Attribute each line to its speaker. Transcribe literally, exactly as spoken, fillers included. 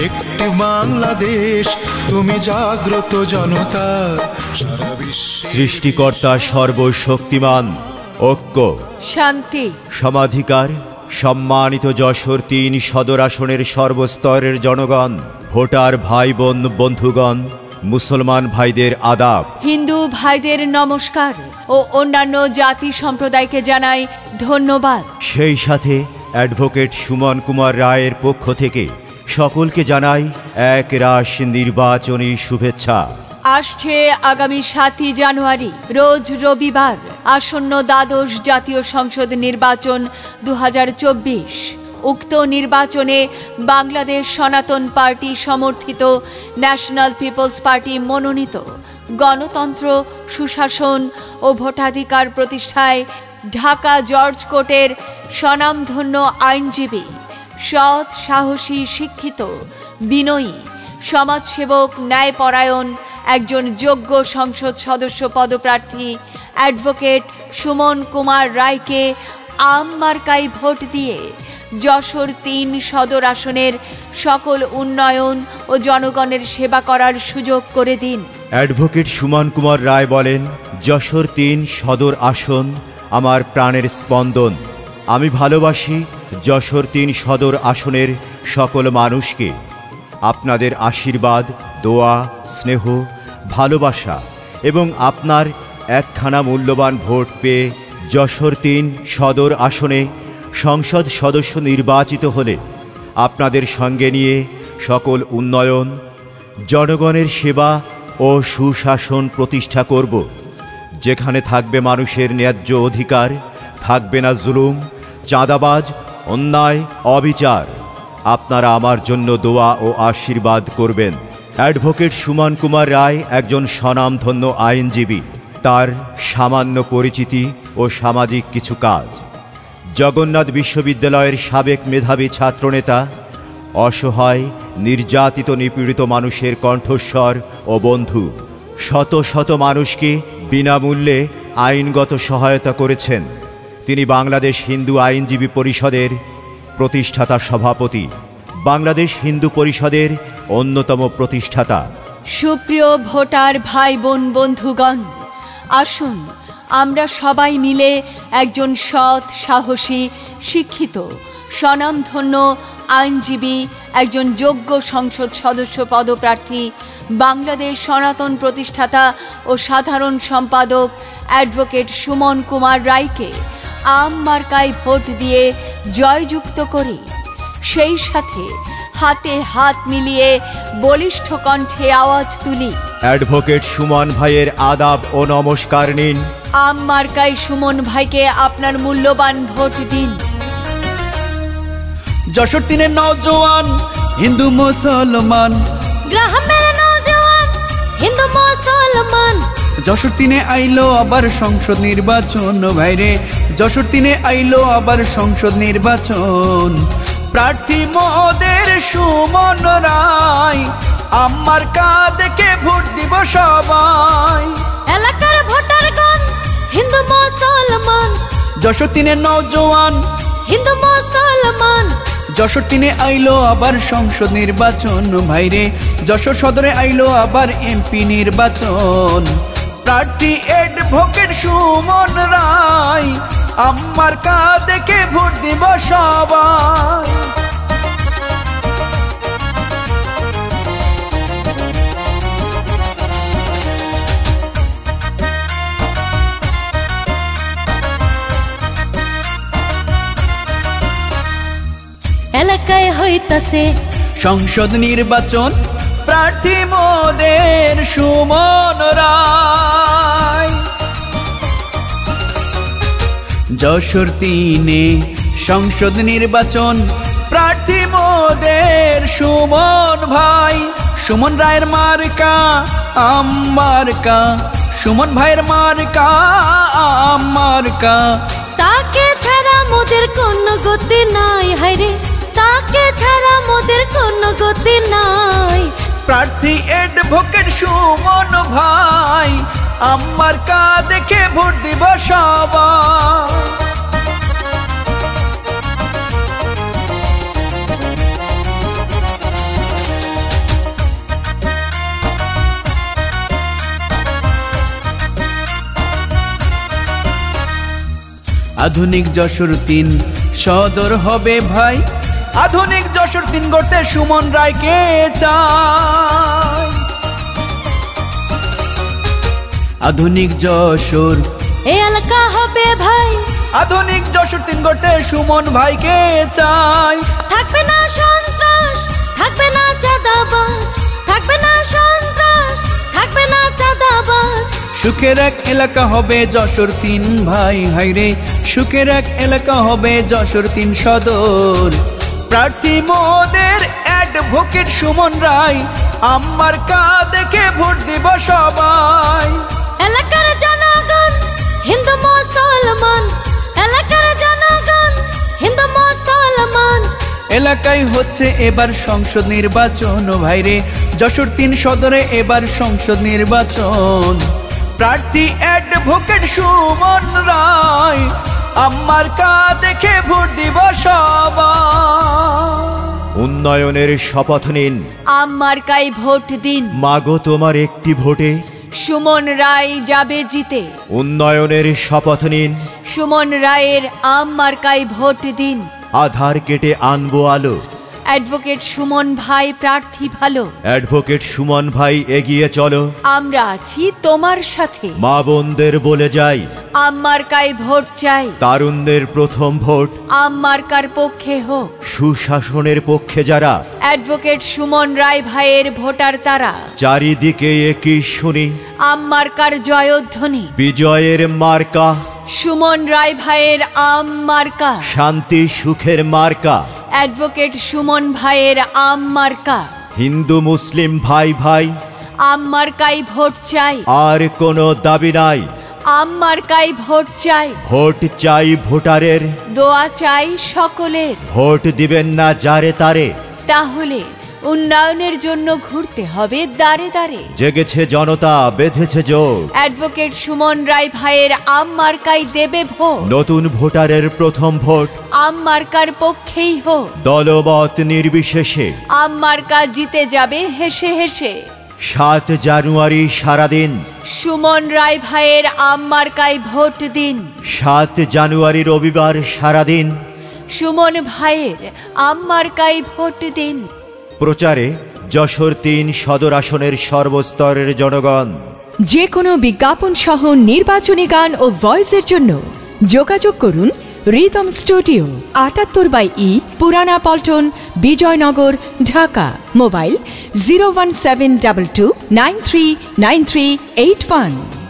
Speaker 1: একটি বাংলাদেশ, তুমি জাগ্রত জনতার সারা বিশ্বে।
Speaker 2: সৃষ্টিকর্তা সর্বশক্তিমান, ঐক্য,
Speaker 3: শান্তি,
Speaker 2: সমাধিকার, সম্মানিত যশোর তিন সদর আসনের সর্বস্তরের জনগণ, ভোটার ভাই বোন বন্ধুগণ, মুসলমান ভাইদের আদাব,
Speaker 3: হিন্দু ভাইদের নমস্কার ও অন্যান্য জাতি সম্প্রদায়কে জানাই ধন্যবাদ।
Speaker 2: সেই সাথে অ্যাডভোকেট সুমন কুমার রায়ের পক্ষ থেকে সকলকে জানাই এক রাশ নির্বাচনী শুভেচ্ছা।
Speaker 3: আসছে আগামী সাতই জানুয়ারি রোজ রবিবার আসন্ন দ্বাদশ জাতীয় সংসদ নির্বাচন দু হাজার চব্বিশ। উক্ত নির্বাচনে বাংলাদেশ সনাতন পার্টি সমর্থিত ন্যাশনাল পিপলস পার্টি মনোনীত গণতন্ত্র, সুশাসন ও ভোটাধিকার প্রতিষ্ঠায় ঢাকা জর্জ কোর্টের স্বনামধন্য আইনজীবী, সৎ, সাহসী, শিক্ষিত, বিনয়ী, সমাজসেবক, ন্যায়পরায়ণ একজন যোগ্য সংসদ সদস্য পদপ্রার্থী অ্যাডভোকেট সুমন কুমার রায়কে আম মার্কায় ভোট দিয়ে যশোর তিন সদর আসনের সকল উন্নয়ন ও জনগণের সেবা করার সুযোগ করে দিন।
Speaker 2: অ্যাডভোকেট সুমন কুমার রায় বলেন, যশোর তিন সদর আসন আমার প্রাণের স্পন্দন। আমি ভালোবাসি যশোর তিন সদর আসনের সকল মানুষকে। আপনাদের আশীর্বাদ, দোয়া, স্নেহ, ভালোবাসা এবং আপনার একখানা মূল্যবান ভোট পেয়ে যশোর তিন সদর আসনে সংসদ সদস্য নির্বাচিত হলে আপনাদের সঙ্গে নিয়ে সকল উন্নয়ন, জনগণের সেবা ও সুশাসন প্রতিষ্ঠা করব। যেখানে থাকবে মানুষের ন্যায্য অধিকার, থাকবে না জুলুম, চাঁদাবাজ, অন্যায়, অবিচার। আপনারা আমার জন্য দোয়া ও আশীর্বাদ করবেন। অ্যাডভোকেট সুমন কুমার রায় একজন স্বনামধন্য আইনজীবী। তার সামান্য পরিচিতি ও সামাজিক কিছু কাজ। জগন্নাথ বিশ্ববিদ্যালয়ের সাবেক মেধাবী ছাত্রনেতা, অসহায়, নির্যাতিত, নিপীড়িত মানুষের কণ্ঠস্বর ও বন্ধু। শত শত মানুষকে বিনামূল্যে আইনগত সহায়তা করেছেন। তিনি বাংলাদেশ হিন্দু আইনজীবী পরিষদের প্রতিষ্ঠাতা সভাপতি, বাংলাদেশ হিন্দু পরিষদের অন্যতম প্রতিষ্ঠাতা।
Speaker 3: সুপ্রিয় ভোটার ভাই বোন বন্ধুগণ, আসুন আমরা সবাই মিলে একজন সৎ, সাহসী, শিক্ষিত, স্বনামধন্য আইনজীবী, একজন যোগ্য সংসদ সদস্য পদপ্রার্থী, বাংলাদেশ সনাতন প্রতিষ্ঠাতা ও সাধারণ সম্পাদক অ্যাডভোকেট সুমন কুমার রায়কে আম মার্কায় ভোট দিয়ে জয়যুক্ত করি। সেই সাথে হাতে হাত মিলিয়ে বলিষ্ঠ কণ্ঠে আওয়াজ তুলি,
Speaker 2: অ্যাডভোকেট সুমন ভাইয়ের আদাব ও নমস্কার নিন।
Speaker 3: আম মার্কায় সুমন ভাইকে আপনার মূল্যবান ভোট দিন।
Speaker 4: যশোর তিনের নওজোয়ান হিন্দু মুসলমান,
Speaker 3: গ্রামের নওজোয়ান হিন্দু মুসলমান,
Speaker 4: যশোর তিনে আইলো আবার সংসদ নির্বাচন। ভাইরে যশোর তিনে আইলো আবার সংসদ নির্বাচন। প্রার্থী মোদের সুমন রায়, আমার কাঁধকে ভোট দিব সবাই।
Speaker 3: এলাকার ভোটারগণ হিন্দু মুসলমান,
Speaker 4: যশোর তিনে নওজোয়ান
Speaker 3: হিন্দু মুসলমান,
Speaker 4: যশোর তিনে আইলো আবার সংসদ নির্বাচন। ভাইরে যশোর সদরে আইলো আবার এমপি নির্বাচন। প্রার্থী অ্যাডভোকেট সুমন রায়, আমার কাঁধকে ভোট দিব সবাই।
Speaker 3: এলাকায় হইতাছে
Speaker 4: সংসদ নির্বাচন, প্রার্থী মোদের সুমন রায়। যশোর তিনে সংসদ নির্বাচন, প্রার্থী মোদের সুমন ভাই। সুমন রায়ের মার্কা আম মার্কা, সুমন ভাইয়ের মার্কা আম মার্কা।
Speaker 3: তাকে ছাড়া মোদের কোনো গতি নাই, হায়রে তাকে ছাড়া মোদের কোনো গতি নাই।
Speaker 4: প্রার্থী অ্যাডভোকেট সুমন ভাই, আমার কাঁধকে ভোট দিব সবাই। আধুনিক যশোর তিন সদর হবে ভাই, আধুনিক যশোর তিন গড়তে সুমন রায়কে চাই। আধুনিক যশোর
Speaker 3: এই এলাকা হবে ভাই,
Speaker 4: আধুনিক যশোর তিন গড়তে সুমন ভাইকে চাই।
Speaker 3: থাকবে না সন্ত্রাস, থাকবে না চাঁদাবাজ, থাকবে না সন্ত্রাস, থাকবে না চাঁদাবাজ।
Speaker 4: সুখের এক এলাকা হবে যশোর তিন ভাই, হাইরে সুখের এক এলাকা হবে যশোর তিন সদর। প্রার্থী মোদের অ্যাডভোকেট সুমন রায়, আমার কা দেখে ভোট দিব সবাই।
Speaker 3: এলাকার জনগণ হিন্দু মুসলমান, এলাকার জনগণ হিন্দু মুসলমান।
Speaker 4: এলাকায় হচ্ছে এবার সংসদ নির্বাচন ভাইরে, যশোর তিন সদরে এবার সংসদ নির্বাচন। প্রার্থী অ্যাডভোকেট সুমন রায়, আমার কা দেখে ভোট দিব সবাই।
Speaker 2: উন্নয়নের শপথ নিন,
Speaker 3: আমার কাই ভোট দিন,
Speaker 2: মাগো তোমার একটি ভোটে
Speaker 3: সুমন রায় যাবে জিতে।
Speaker 2: উন্নয়নের শপথ নিন,
Speaker 3: সুমন রায়ের আমার কাই ভোট দিন।
Speaker 2: আধার কেটে আনবো আলো,
Speaker 3: অ্যাডভোকেট সুমন ভাই প্রার্থী ভালো।
Speaker 2: অ্যাডভোকেট সুমন ভাই এগিয়ে চলো,
Speaker 3: আমরা আছি তোমার সাথে।
Speaker 2: মা বোনদের বলে যাই,
Speaker 3: আমার কাই ভোট চাই।
Speaker 2: তারুণ্যের প্রথম ভোট
Speaker 3: আমার কার পক্ষে হোক,
Speaker 2: সুশাসনের পক্ষে যারা।
Speaker 3: অ্যাডভোকেট সুমন রায় ভাইয়ের ভোটার তারা।
Speaker 2: চারিদিকে একই শুনি,
Speaker 3: আমার কার জয়ধ্বনি।
Speaker 2: বিজয়ের মার্কা
Speaker 3: সুমন রায় ভাইয়ের আম মার্কা,
Speaker 2: শান্তি সুখের মার্কা।
Speaker 3: অ্যাডভোকেট সুমন ভাইয়ের আম মার্কা।
Speaker 2: হিন্দু মুসলিম ভাই ভাই,
Speaker 3: আম মার্কাই ভোট চাই।
Speaker 2: আর কোনো দাবি নাই,
Speaker 3: আম মার্কাই ভোট চাই।
Speaker 2: ভোট চাই ভোটারের,
Speaker 3: দোয়া চাই সকলের।
Speaker 2: ভোট দিবেন না যারে তারে,
Speaker 3: তাহলে উন্নয়নের জন্য ঘুরতে হবে দাঁড়ে দাঁড়ে।
Speaker 2: জেগেছে জনতা, বেঁধেছে জোর,
Speaker 3: অ্যাডভোকেট সুমন রায় ভাইয়ের আম মার্কাই দেবে ভোট।
Speaker 2: নতুন ভোটারের প্রথম ভোট
Speaker 3: আম মার্কার পক্ষেই হোক,
Speaker 2: দলমত নির্বিশেষে।
Speaker 3: আম মার্কা জিতে যাবে হেসে হেসে।
Speaker 2: সাত জানুয়ারি সারাদিন
Speaker 3: সুমন রায় ভাইয়ের আম মার্কায় ভোট দিন।
Speaker 2: সাত জানুয়ারি রবিবার সারাদিন
Speaker 3: সুমন ভাইয়ের আম মার্কায় ভোট দিন।
Speaker 2: প্রচারে যশোর তিন সদর আসনের সর্বস্তরের জনগণ।
Speaker 5: যে কোনো বিজ্ঞাপন সহ নির্বাচনী গান ও ভয়েসের জন্য যোগাযোগ করুন রিদম স্টুডিও, আটাত্তর by E, Purana Paltan, Bijoynagar, Dhaka. Mobile zero one seven double two nine three nine three eight one.